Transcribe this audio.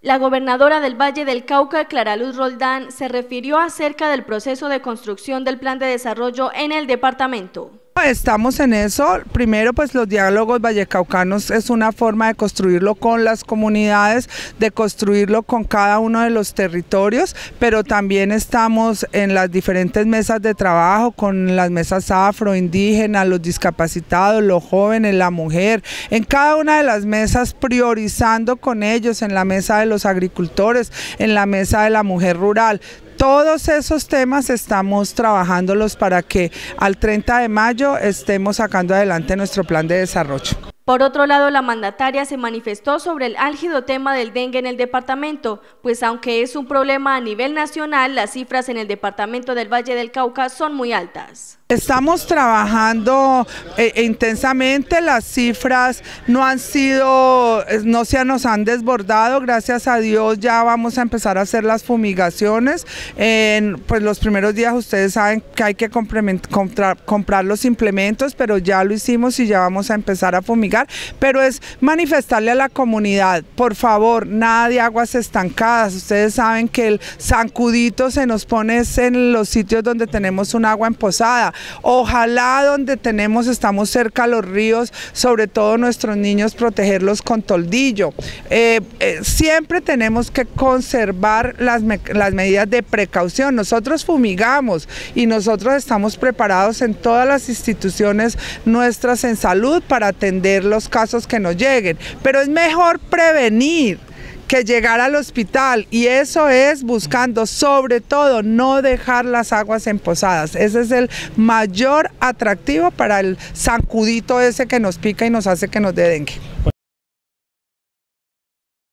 La gobernadora del Valle del Cauca, Clara Luz Roldán, se refirió acerca del proceso de construcción del plan de desarrollo en el departamento. Estamos en eso. Primero, pues los diálogos vallecaucanos es una forma de construirlo con las comunidades, de construirlo con cada uno de los territorios, pero también estamos en las diferentes mesas de trabajo, con las mesas afro, indígenas, los discapacitados, los jóvenes, la mujer, en cada una de las mesas priorizando con ellos, en la mesa de los agricultores, en la mesa de la mujer rural. Todos esos temas estamos trabajándolos para que al 30 de mayo estemos sacando adelante nuestro plan de desarrollo. Por otro lado, la mandataria se manifestó sobre el álgido tema del dengue en el departamento, pues aunque es un problema a nivel nacional, las cifras en el departamento del Valle del Cauca son muy altas. Estamos trabajando intensamente, las cifras no se nos han desbordado, gracias a Dios ya vamos a empezar a hacer las fumigaciones. Pues los primeros días ustedes saben que hay que comprar los implementos, pero ya lo hicimos y ya vamos a empezar a fumigar, pero es manifestarle a la comunidad, por favor, nada de aguas estancadas. Ustedes saben que el zancudito se nos pone en los sitios donde tenemos un agua emposada. Ojalá donde estamos cerca a los ríos, sobre todo nuestros niños, protegerlos con toldillo. Siempre tenemos que conservar las medidas de precaución. Nosotros fumigamos y nosotros estamos preparados en todas las instituciones nuestras en salud para atender los casos que nos lleguen, pero es mejor prevenir que llegar al hospital, y eso es buscando sobre todo no dejar las aguas emposadas. Ese es el mayor atractivo para el zancudito ese que nos pica y nos hace que nos dé dengue.